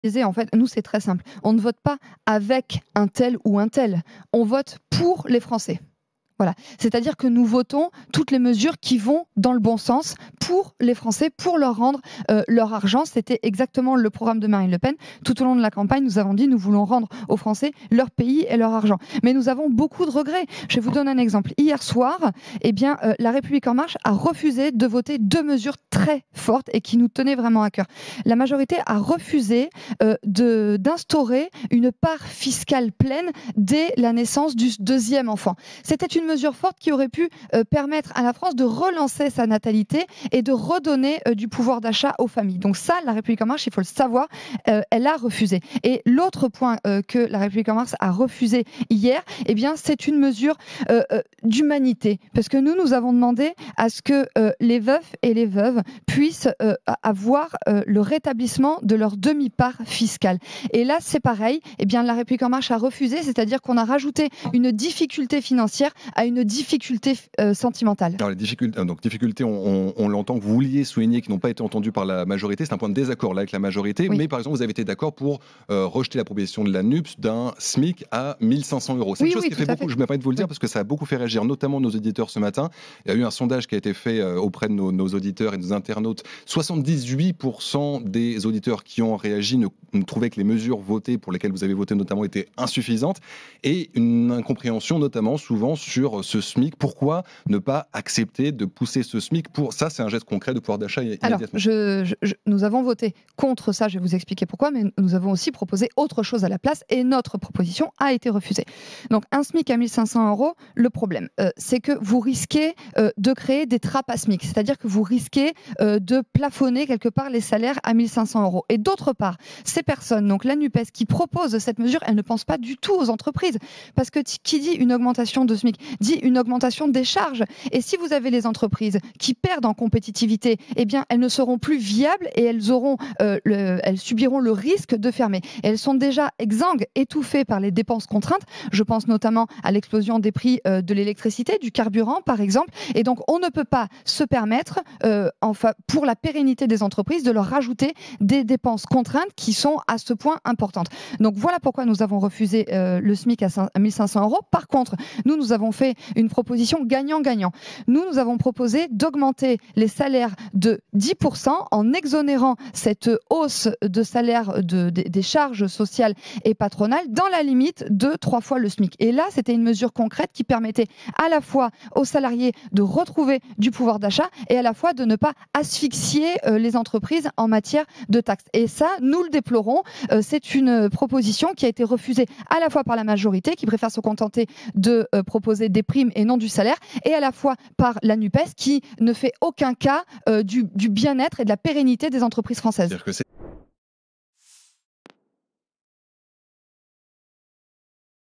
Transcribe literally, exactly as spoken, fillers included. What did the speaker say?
En fait, nous, c'est très simple. On ne vote pas avec un tel ou un tel. On vote pour les Français. Voilà. C'est-à-dire que nous votons toutes les mesures qui vont dans le bon sens pour les Français, pour leur rendre euh, leur argent. C'était exactement le programme de Marine Le Pen. Tout au long de la campagne, nous avons dit nous voulons rendre aux Français leur pays et leur argent. Mais nous avons beaucoup de regrets. Je vais vous donner un exemple. Hier soir, eh bien, euh, La République En Marche a refusé de voter deux mesures très fortes et qui nous tenaient vraiment à cœur. La majorité a refusé euh, de, d'instaurer une part fiscale pleine dès la naissance du deuxième enfant. C'était une mesure forte qui aurait pu euh, permettre à la France de relancer sa natalité et de redonner euh, du pouvoir d'achat aux familles. Donc ça, La République En Marche, il faut le savoir, euh, elle a refusé. Et l'autre point euh, que La République En Marche a refusé hier, eh bien, c'est une mesure euh, euh, d'humanité. Parce que nous, nous avons demandé à ce que euh, les veufs et les veuves puissent euh, avoir euh, le rétablissement de leur demi-part fiscale. Et là, c'est pareil, eh bien, La République En Marche a refusé, c'est-à-dire qu'on a rajouté une difficulté financière à une difficulté euh, sentimentale. Alors les difficultés, donc difficultés, on, on, on l'entend, que vous vouliez souligner, qui n'ont pas été entendues par la majorité. C'est un point de désaccord là avec la majorité. Oui. Mais par exemple, vous avez été d'accord pour euh, rejeter la proposition de la N U P S d'un SMIC à mille cinq cents euros. C'est oui, une chose oui, qui fait beaucoup. Fait. Je me permets de vous le dire oui. parce que ça a beaucoup fait réagir, notamment nos auditeurs ce matin. Il y a eu un sondage qui a été fait euh, auprès de nos, nos auditeurs et nos internautes. soixante-dix-huit pour cent des auditeurs qui ont réagi ne, ne trouvaient que les mesures votées, pour lesquelles vous avez voté notamment, étaient insuffisantes, et une incompréhension notamment souvent sur ce SMIC. Pourquoi ne pas accepter de pousser ce SMIC pour ça? C'est un geste concret de pouvoir d'achat immédiatement. Alors, je, je, je, nous avons voté contre ça, je vais vous expliquer pourquoi, mais nous avons aussi proposé autre chose à la place et notre proposition a été refusée. Donc, un SMIC à mille cinq cents euros, le problème, euh, c'est que vous risquez euh, de créer des trappes à SMIC, c'est-à-dire que vous risquez euh, de plafonner quelque part les salaires à mille cinq cents euros. Et d'autre part, ces personnes, donc la N U P S, qui propose cette mesure, elle ne pense pas du tout aux entreprises, parce que qui dit une augmentation de SMIC dit une augmentation des charges. Et si vous avez les entreprises qui perdent en compétitivité, eh bien, elles ne seront plus viables et elles, auront, euh, le, elles subiront le risque de fermer. Et elles sont déjà exsangues, étouffées par les dépenses contraintes. Je pense notamment à l'explosion des prix euh, de l'électricité, du carburant, par exemple. Et donc, on ne peut pas se permettre, euh, enfin, pour la pérennité des entreprises, de leur rajouter des dépenses contraintes qui sont à ce point importantes. Donc, voilà pourquoi nous avons refusé euh, le SMIC à mille cinq cents euros. Par contre, nous, nous avons fait une proposition gagnant-gagnant. Nous, nous avons proposé d'augmenter les salaires de dix pour cent en exonérant cette hausse de salaire de, de, des charges sociales et patronales dans la limite de trois fois le SMIC. Et là, c'était une mesure concrète qui permettait à la fois aux salariés de retrouver du pouvoir d'achat et à la fois de ne pas asphyxier euh, les entreprises en matière de taxes. Et ça, nous le déplorons. Euh, c'est une proposition qui a été refusée à la fois par la majorité, qui préfère se contenter de euh, proposer des primes et non du salaire, et à la fois par la N U P E S qui ne fait aucun cas euh, du, du bien-être et de la pérennité des entreprises françaises.